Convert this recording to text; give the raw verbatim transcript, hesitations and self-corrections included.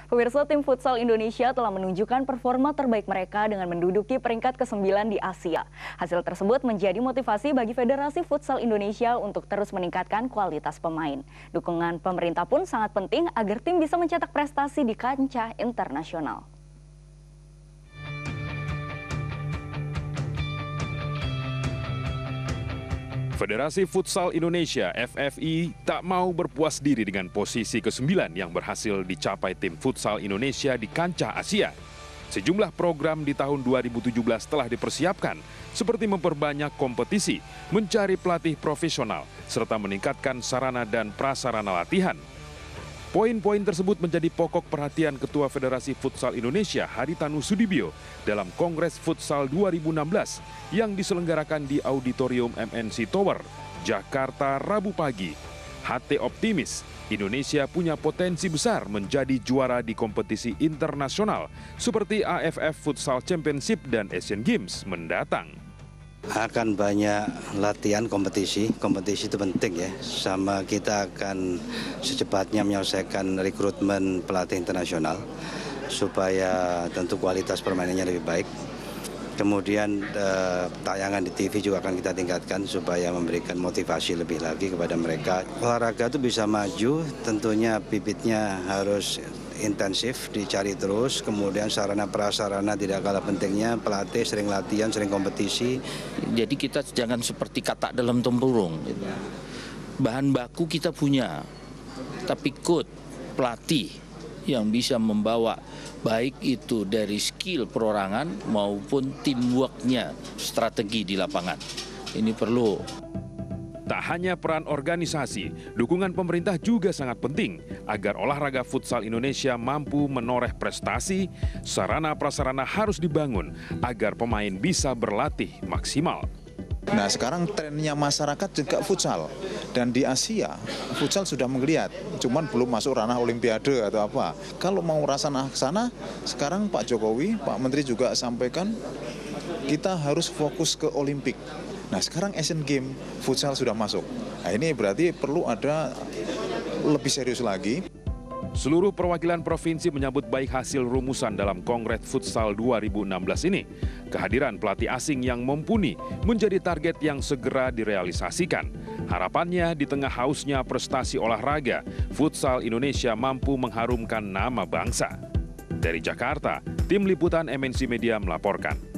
Pemirsa, tim futsal Indonesia telah menunjukkan performa terbaik mereka dengan menduduki peringkat kesembilan di Asia. Hasil tersebut menjadi motivasi bagi Federasi Futsal Indonesia untuk terus meningkatkan kualitas pemain. Dukungan pemerintah pun sangat penting agar tim bisa mencetak prestasi di kancah internasional. Federasi Futsal Indonesia F F I tak mau berpuas diri dengan posisi kesembilan yang berhasil dicapai tim futsal Indonesia di kancah Asia. Sejumlah program di tahun dua ribu tujuh belas telah dipersiapkan, seperti memperbanyak kompetisi, mencari pelatih profesional, serta meningkatkan sarana dan prasarana latihan. Poin-poin tersebut menjadi pokok perhatian Ketua Federasi Futsal Indonesia Haritanu Sudibyo dalam Kongres Futsal dua ribu enam belas yang diselenggarakan di Auditorium M N C Tower, Jakarta, Rabu pagi. H T optimis, Indonesia punya potensi besar menjadi juara di kompetisi internasional seperti A F F Futsal Championship dan Asian Games mendatang. Akan banyak latihan kompetisi, kompetisi itu penting ya, sama kita akan secepatnya menyelesaikan rekrutmen pelatih internasional supaya tentu kualitas permainannya lebih baik. Kemudian eh, tayangan di T V juga akan kita tingkatkan supaya memberikan motivasi lebih lagi kepada mereka. Olahraga itu bisa maju, tentunya bibitnya harus intensif, dicari terus, kemudian sarana prasarana tidak kalah pentingnya, pelatih sering latihan, sering kompetisi. Jadi kita jangan seperti katak dalam tempurung. Bahan baku kita punya, tapi coach, pelatih yang bisa membawa baik itu dari skill perorangan maupun teamwork-nya, strategi di lapangan. Ini perlu. Tak hanya peran organisasi, dukungan pemerintah juga sangat penting agar olahraga futsal Indonesia mampu menoreh prestasi. Sarana prasarana harus dibangun agar pemain bisa berlatih maksimal. Nah, sekarang trennya masyarakat juga futsal, dan di Asia futsal sudah menggeliat, cuman belum masuk ranah olimpiade atau apa. Kalau mau rasanya ke sana, sekarang Pak Jokowi, Pak Menteri juga sampaikan kita harus fokus ke Olimpik. Nah, sekarang Asian Games futsal sudah masuk. Nah, ini berarti perlu ada lebih serius lagi. Seluruh perwakilan provinsi menyambut baik hasil rumusan dalam Kongres Futsal dua ribu enam belas ini. Kehadiran pelatih asing yang mumpuni menjadi target yang segera direalisasikan. Harapannya di tengah hausnya prestasi olahraga, futsal Indonesia mampu mengharumkan nama bangsa. Dari Jakarta, tim liputan M N C Media melaporkan.